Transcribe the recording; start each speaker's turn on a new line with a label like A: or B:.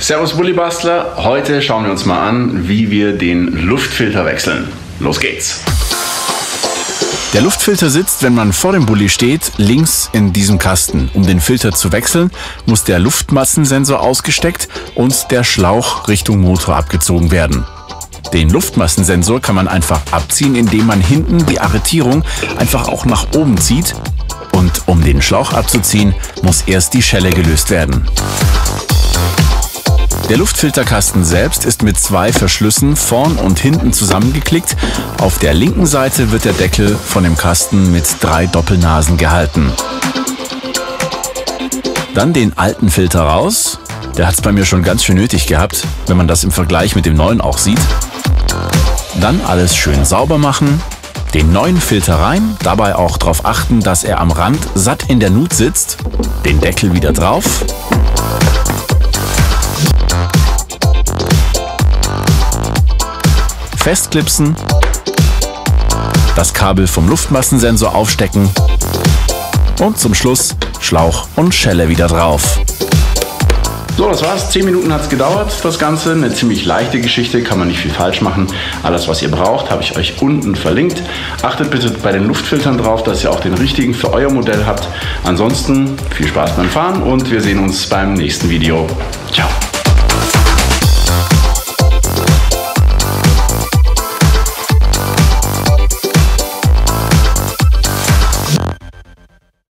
A: Servus Bullybastler, heute schauen wir uns mal an, wie wir den Luftfilter wechseln. Los geht's!
B: Der Luftfilter sitzt, wenn man vor dem Bulli steht, links in diesem Kasten. Um den Filter zu wechseln, muss der Luftmassensensor ausgesteckt und der Schlauch Richtung Motor abgezogen werden. Den Luftmassensensor kann man einfach abziehen, indem man hinten die Arretierung einfach auch nach oben zieht. Und um den Schlauch abzuziehen, muss erst die Schelle gelöst werden. Der Luftfilterkasten selbst ist mit 2 Verschlüssen vorn und hinten zusammengeklickt. Auf der linken Seite wird der Deckel von dem Kasten mit 3 Doppelnasen gehalten. Dann den alten Filter raus. Der hat es bei mir schon ganz schön nötig gehabt, wenn man das im Vergleich mit dem neuen auch sieht. Dann alles schön sauber machen. Den neuen Filter rein, dabei auch darauf achten, dass er am Rand satt in der Nut sitzt. Den Deckel wieder drauf. Festklipsen, das Kabel vom Luftmassensensor aufstecken und zum Schluss Schlauch und Schelle wieder drauf.
A: So, das war's. 10 Minuten hat es gedauert, das Ganze. Eine ziemlich leichte Geschichte, kann man nicht viel falsch machen. Alles, was ihr braucht, habe ich euch unten verlinkt. Achtet bitte bei den Luftfiltern drauf, dass ihr auch den richtigen für euer Modell habt. Ansonsten viel Spaß beim Fahren und wir sehen uns beim nächsten Video. Ciao!